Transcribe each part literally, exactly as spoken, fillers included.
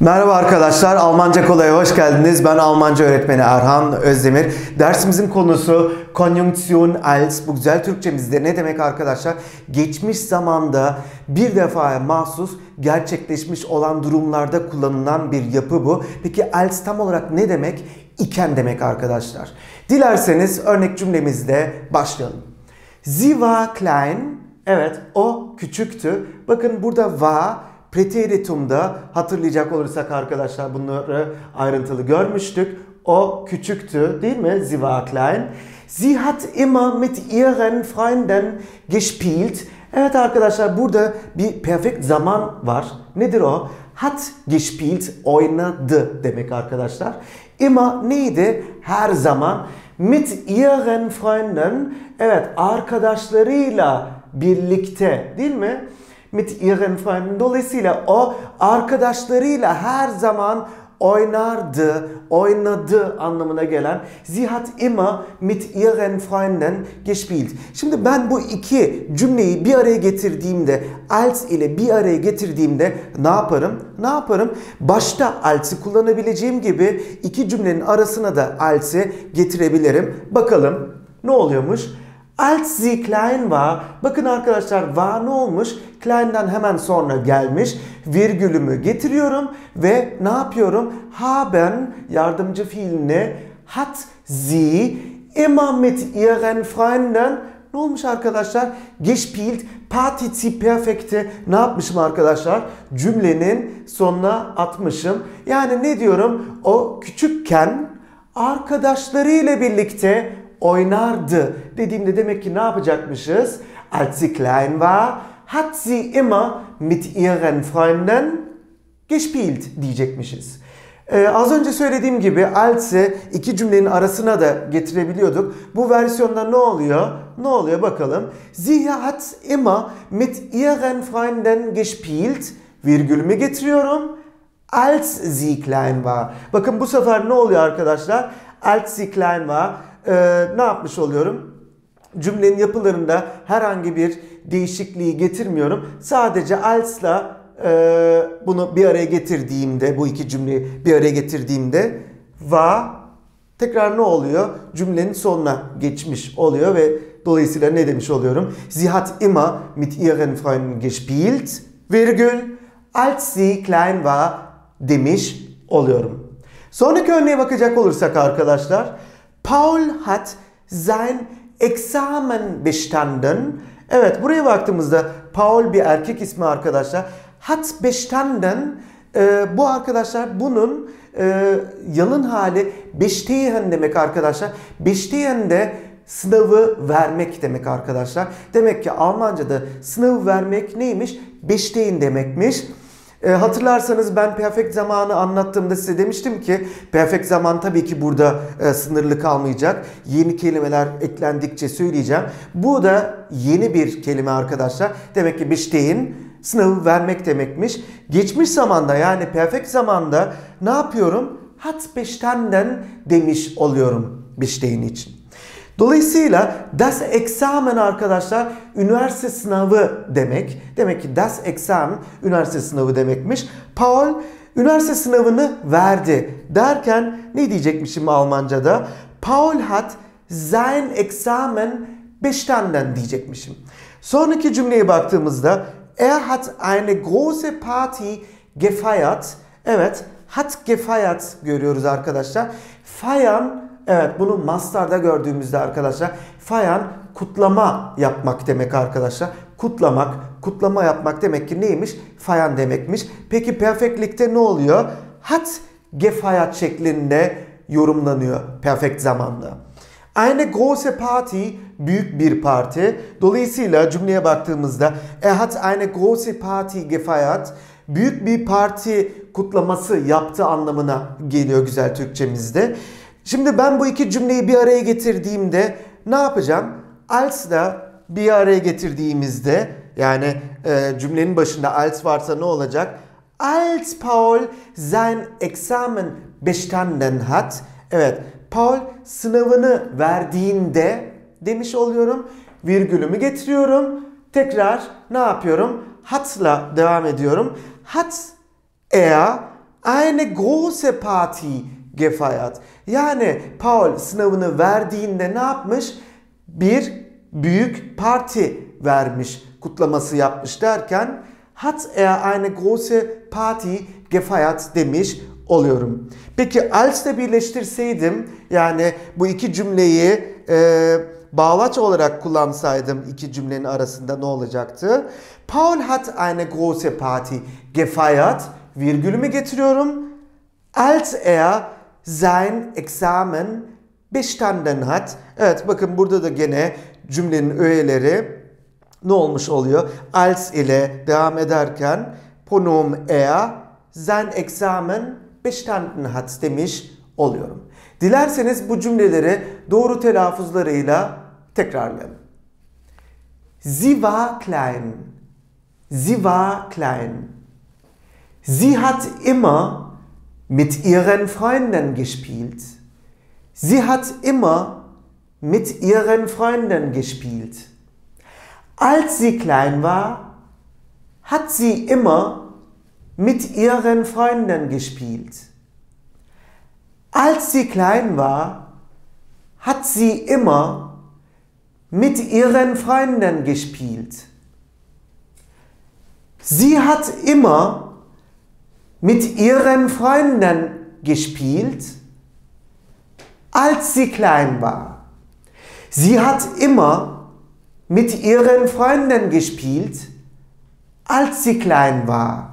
Merhaba arkadaşlar, Almanca Kolay'a hoş geldiniz. Ben Almanca öğretmeni Erhan Özdemir. Dersimizin konusu Konjunktion als. Bu güzel Türkçemizde ne demek arkadaşlar? Geçmiş zamanda bir defaya mahsus gerçekleşmiş olan durumlarda kullanılan bir yapı bu. Peki als tam olarak ne demek? İken demek arkadaşlar. Dilerseniz örnek cümlemizde başlayalım. Sie war klein. Evet, o küçüktü. Bakın burada war preteritumda hatırlayacak olursak arkadaşlar bunları ayrıntılı görmüştük. O küçüktü değil mi? Sie war klein. Sie hat immer mit ihren Freunden gespielt. Evet arkadaşlar burada bir perfekt zaman var. Nedir o? Hat gespielt, oynadı demek arkadaşlar. Immer neydi? Her zaman. Mit ihren Freunden, evet arkadaşlarıyla birlikte değil mi? Mit ihren Freunden. Dolayısıyla o arkadaşlarıyla her zaman oynardı, oynadı anlamına gelen Sie hat immer mit ihren Freunden gespielt. Şimdi ben bu iki cümleyi bir araya getirdiğimde, als ile bir araya getirdiğimde ne yaparım? Ne yaparım? Başta als'i kullanabileceğim gibi iki cümlenin arasına da als'i getirebilirim. Bakalım ne oluyormuş? Als sie klein war, bakın arkadaşlar war ne olmuş? Klein'den hemen sonra gelmiş. Virgülümü getiriyorum ve ne yapıyorum? Haben yardımcı fiilini hat sie immer mit ihren Freunden ne olmuş arkadaşlar? Gespielt Partizip Perfekte ne yapmışım arkadaşlar? Cümlenin sonuna atmışım. Yani ne diyorum? O küçükken arkadaşlarıyla birlikte oynardı dediğimde demek ki ne yapacakmışız? Als sie klein war, hat sie immer mit ihren Freunden gespielt diyecekmişiz. Ee, az önce söylediğim gibi als'i iki cümlenin arasına da getirebiliyorduk. Bu versiyonda ne oluyor? Ne oluyor bakalım. Sie hat immer mit ihren Freunden gespielt. Virgülümü getiriyorum. Als sie klein war. Bakın bu sefer ne oluyor arkadaşlar? Als sie klein war. Ee, ne yapmış oluyorum? Cümlenin yapılarında herhangi bir değişikliği getirmiyorum. Sadece als'la e, bunu bir araya getirdiğimde, bu iki cümleyi bir araya getirdiğimde va tekrar ne oluyor? Cümlenin sonuna geçmiş oluyor ve dolayısıyla ne demiş oluyorum? Sie hat immer mit ihren Freunden gespielt, virgül, als sie klein war demiş oluyorum. Sonraki örneğe bakacak olursak arkadaşlar, Paul hat sein Examen bestanden. Evet, buraya baktığımızda Paul bir erkek ismi arkadaşlar. Hat bestanden, e, bu arkadaşlar bunun e, yalın hali bestehen demek arkadaşlar. Bestehen de sınavı vermek demek arkadaşlar. Demek ki Almanca'da sınavı vermek neymiş? Bestehen demekmiş. E, hatırlarsanız ben perfect zamanı anlattığımda size demiştim ki perfect zaman tabii ki burada e, sınırlı kalmayacak. Yeni kelimeler eklendikçe söyleyeceğim. Bu da yeni bir kelime arkadaşlar. Demek ki bestehen sınavı vermek demekmiş. Geçmiş zamanda yani perfect zamanda ne yapıyorum? Hat bestanden demiş oluyorum bestehen için. Dolayısıyla das Examen arkadaşlar üniversite sınavı demek. Demek ki das Examen üniversite sınavı demekmiş. Paul üniversite sınavını verdi derken ne diyecekmişim Almanca'da? Paul hat sein Examen bestanden diyecekmişim. Sonraki cümleye baktığımızda er hat eine große Party gefeiert. Evet, hat gefeiert görüyoruz arkadaşlar. Feiern, evet bunu mastarda gördüğümüzde arkadaşlar feiern kutlama yapmak demek arkadaşlar. Kutlamak, kutlama yapmak demek ki neymiş? Feiern demekmiş. Peki perfectlikte ne oluyor? Hat gefeiert şeklinde yorumlanıyor perfect zamanda. Eine große Party, büyük bir parti. Dolayısıyla cümleye baktığımızda er hat eine große Party gefeiert. Büyük bir parti kutlaması yaptı anlamına geliyor güzel Türkçemizde. Şimdi ben bu iki cümleyi bir araya getirdiğimde ne yapacağım? Als'la bir araya getirdiğimizde yani e, cümlenin başında als varsa ne olacak? Als Paul sein Examen bestanden hat. Evet, Paul sınavını verdiğinde demiş oluyorum. Virgülümü getiriyorum. Tekrar ne yapıyorum? Hat'la devam ediyorum. Hat er eine große Party gefeiert. Yani Paul sınavını verdiğinde ne yapmış? Bir büyük parti vermiş, kutlaması yapmış derken hat er eine große Party gefeiert demiş oluyorum. Peki als'le birleştirseydim, yani bu iki cümleyi e, bağlaç olarak kullansaydım iki cümlenin arasında ne olacaktı? Paul hat eine große Party gefeiert, virgülümü getiriyorum. Als er sein Examen bestanden hat. Evet, bakın burada da gene cümlenin öğeleri ne olmuş oluyor? Als ile devam ederken pronomen er sein Examen bestanden hat demiş oluyorum. Dilerseniz bu cümleleri doğru telaffuzlarıyla tekrarlayalım. Sie war klein. Sie war klein. Sie hat immer mit ihren Freunden gespielt. Sie hat immer mit ihren Freunden gespielt. Als sie klein war, hat sie immer mit ihren Freunden gespielt. Als sie klein war, hat sie immer mit ihren Freunden gespielt. Sie hat immer mit ihren Freunden gespielt, als sie klein war. Sie hat immer mit ihren Freunden gespielt, als sie klein war.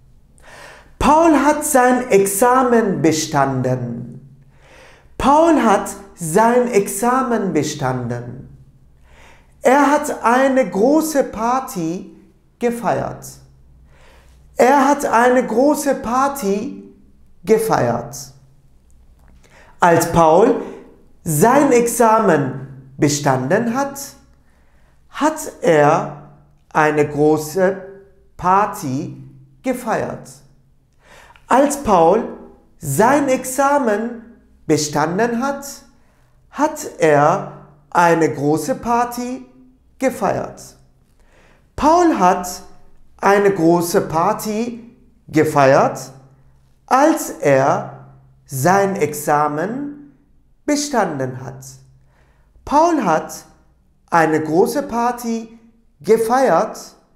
Paul hat sein Examen bestanden. Paul hat sein Examen bestanden. Er hat eine große Party gefeiert. Er hat eine große Party gefeiert. Als Paul sein Examen bestanden hat, hat er eine große Party gefeiert. Als Paul sein Examen bestanden hat, hat er eine große Party gefeiert. Paul hat eine große Party gefeiert, als er sein Examen bestanden hat. Paul hat eine große Party gefeiert,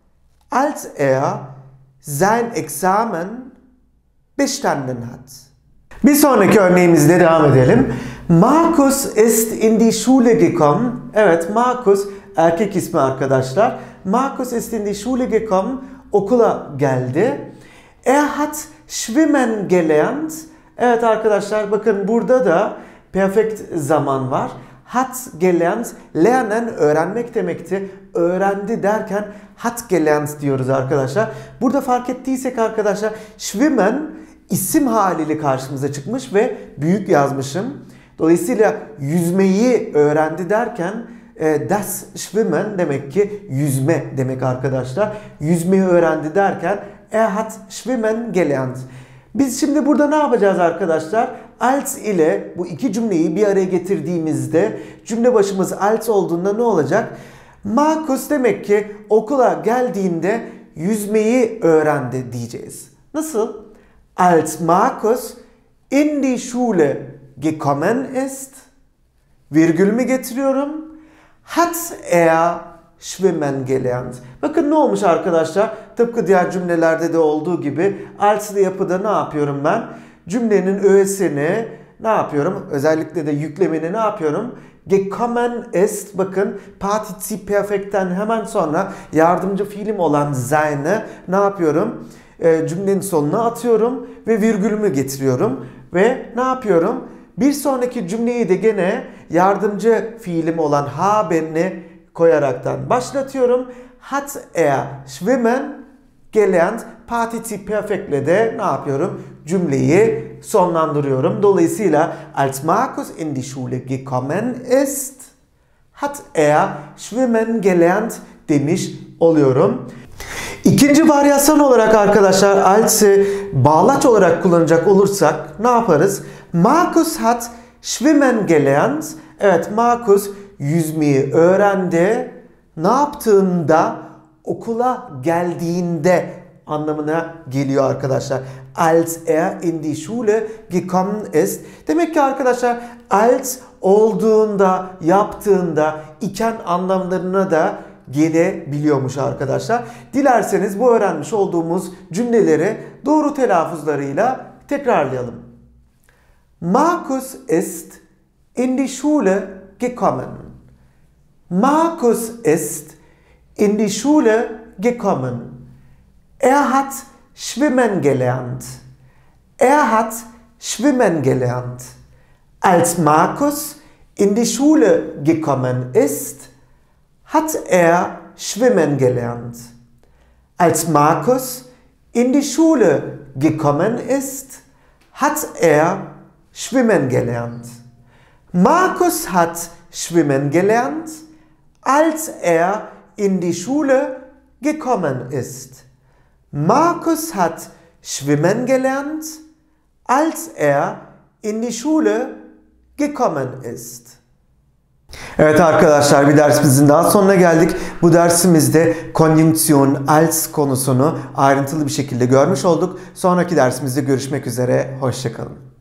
als er sein Examen bestanden hat. Bir sonraki örneğimizle devam edelim. Markus ist in die Schule gekommen. Evet, Markus erkek ismi arkadaşlar. Markus ist in die Schule gekommen. Okula geldi. Er hat schwimmen gelernt. Evet arkadaşlar, bakın burada da perfekt zaman var. Hat gelernt, lernen öğrenmek demekti. Öğrendi derken hat gelernt diyoruz arkadaşlar. Burada fark ettiysek arkadaşlar, schwimmen isim haliyle karşımıza çıkmış ve büyük yazmışım. Dolayısıyla yüzmeyi öğrendi derken e, das schwimmen demek ki yüzme demek arkadaşlar. Yüzmeyi öğrendi derken er hat schwimmen gelernt. Biz şimdi burada ne yapacağız arkadaşlar? Als ile bu iki cümleyi bir araya getirdiğimizde cümle başımız als olduğunda ne olacak? Markus demek ki okula geldiğinde yüzmeyi öğrendi diyeceğiz. Nasıl? Als Markus in die Schule gekommen ist, virgülümü getiriyorum, hat er schwimmen gelernt. Bakın ne olmuş arkadaşlar? Tıpkı diğer cümlelerde de olduğu gibi als'lı yapıda ne yapıyorum ben? Cümlenin öğesini ne yapıyorum? Özellikle de yüklemeni ne yapıyorum? Gekommen ist, bakın Partizip Perfekt'ten hemen sonra yardımcı fiilim olan sein'i ne yapıyorum? E, cümlenin sonuna atıyorum ve virgülümü getiriyorum. Ve ne yapıyorum? Bir sonraki cümleyi de gene yardımcı fiilim olan haben'i koyaraktan başlatıyorum. Hat er schwimmen gelernt. Partizip Perfekt'le de ne yapıyorum? Cümleyi sonlandırıyorum. Dolayısıyla als Markus in die Schule gekommen ist, hat er schwimmen gelernt demiş oluyorum. İkinci varyasyon olarak arkadaşlar als'ı bağlaç olarak kullanacak olursak ne yaparız? Markus hat schwimmen gelernt. Evet, Markus yüzmeyi öğrendi. Ne yaptığında? Okula geldiğinde anlamına geliyor arkadaşlar. Als er in die Schule gekommen ist. Demek ki arkadaşlar als olduğunda, yaptığında, iken anlamlarına da gelebiliyormuş arkadaşlar. Dilerseniz bu öğrenmiş olduğumuz cümleleri doğru telaffuzlarıyla tekrarlayalım. Markus ist in die Schule gekommen. Markus ist in die Schule gekommen. Er hat schwimmen gelernt. Er hat schwimmen gelernt. Als Markus in die Schule gekommen ist, hat er schwimmen gelernt. Als Markus in die Schule gekommen ist, hat er schwimmen gelernt. Markus hat schwimmen gelernt, als er in die Schule gekommen ist. Markus hat schwimmen gelernt, als er in die Schule gekommen ist. Evet arkadaşlar, bir dersimizin daha sonuna geldik. Bu dersimizde konjünksiyon als konusunu ayrıntılı bir şekilde görmüş olduk. Sonraki dersimizde görüşmek üzere. Hoşça kalın.